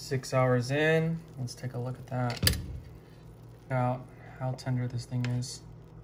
6 hours in. Let's take a look at that. Check out how tender this thing is.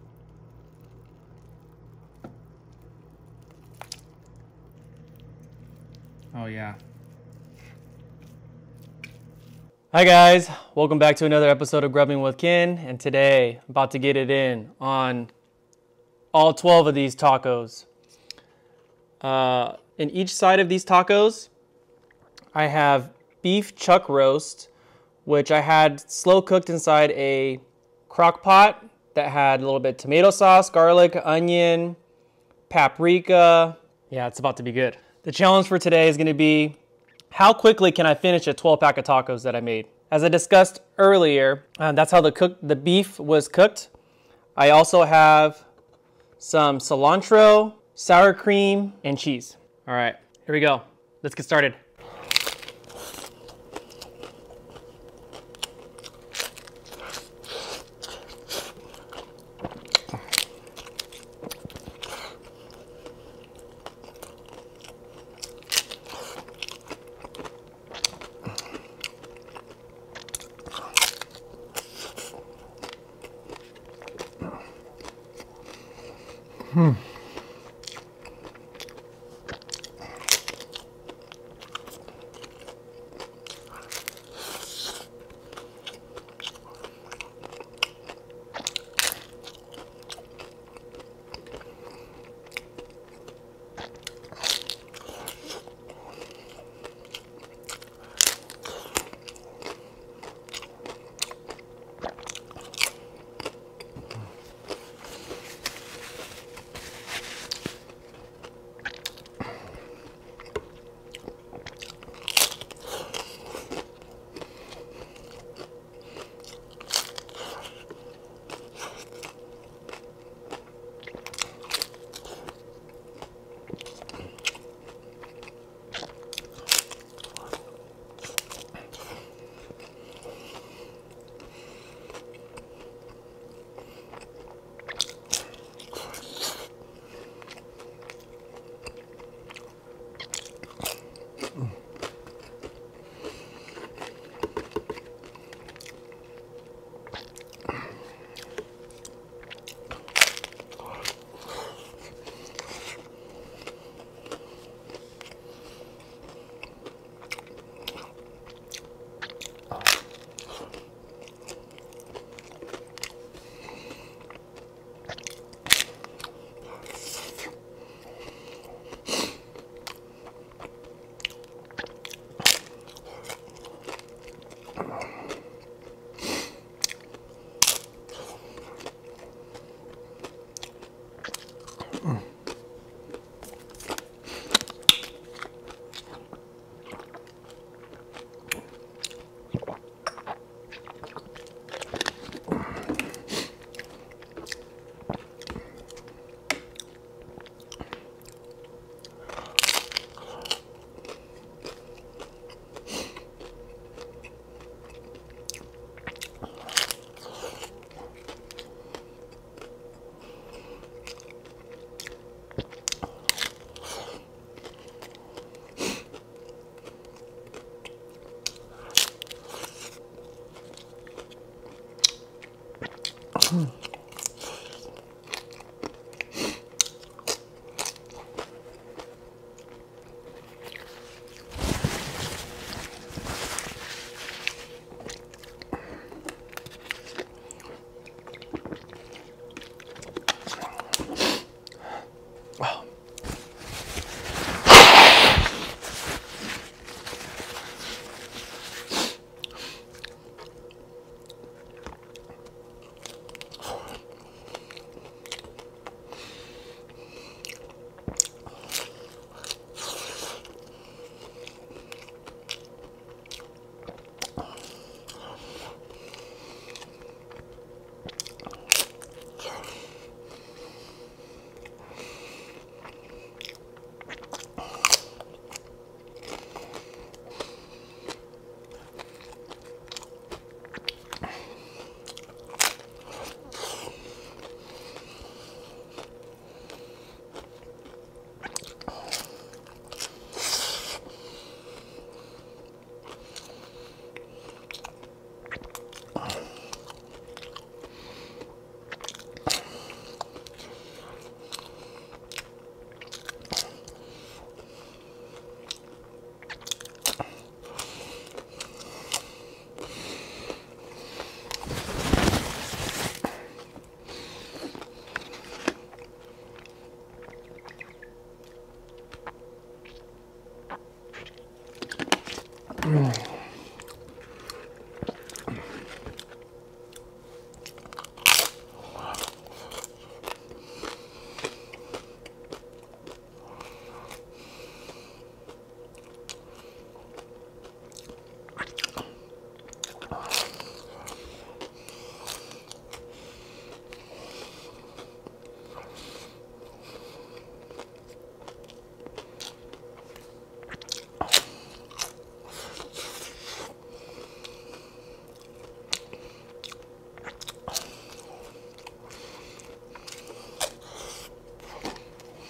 Oh yeah. Hi guys, welcome back to another episode of Grubbing with Ken, and today I'm about to get it in on all 12 of these tacos. In each side of these tacos, I have beef chuck roast, which I had slow cooked inside a crock pot that had a little bit of tomato sauce, garlic, onion, paprika. Yeah, it's about to be good. The challenge for today is going to be how quickly can I finish a 12-pack of tacos that I made. As I discussed earlier, that's how the beef was cooked. I also have some cilantro, sour cream, and cheese. All right, here we go. Let's get started.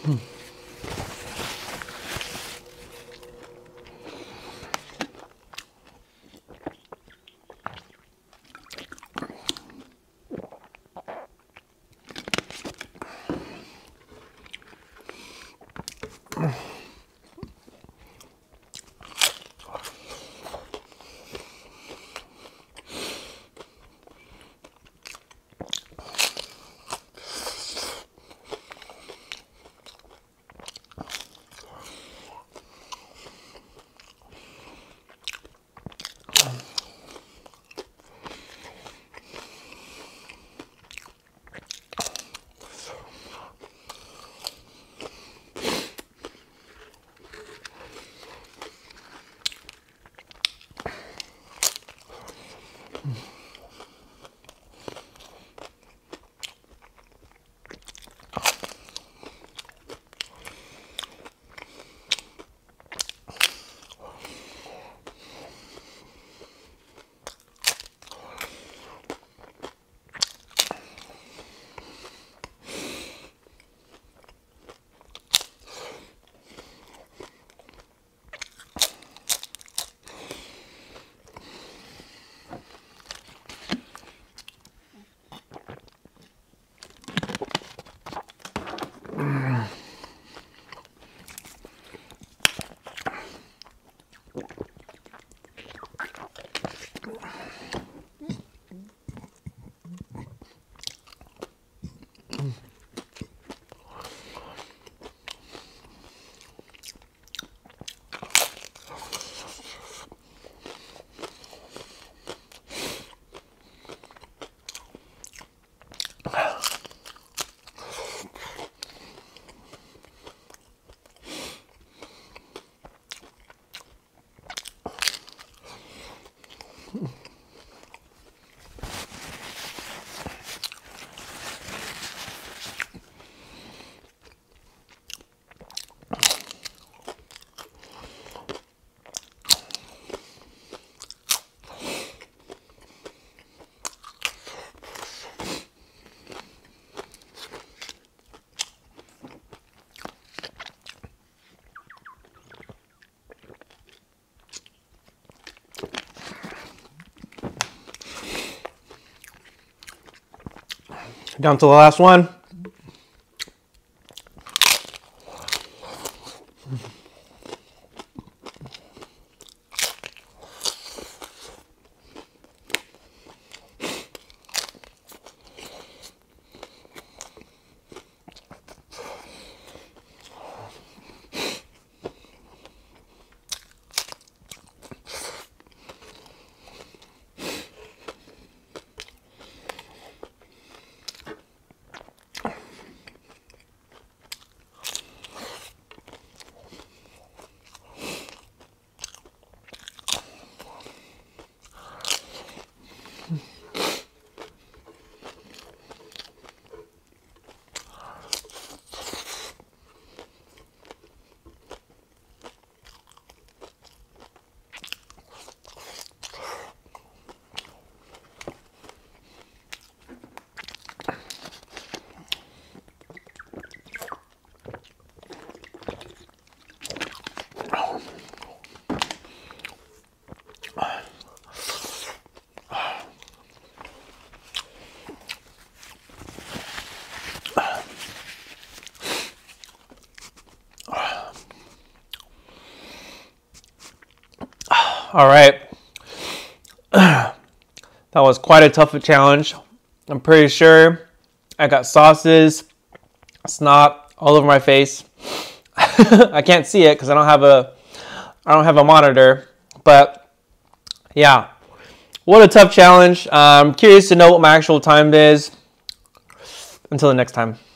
Down to the last one. All right. That was quite a tough challenge. I'm pretty sure I got sauces, snot all over my face. I can't see it because I don't have a monitor, but yeah, what a tough challenge. I'm curious to know what my actual time is. Until the next time.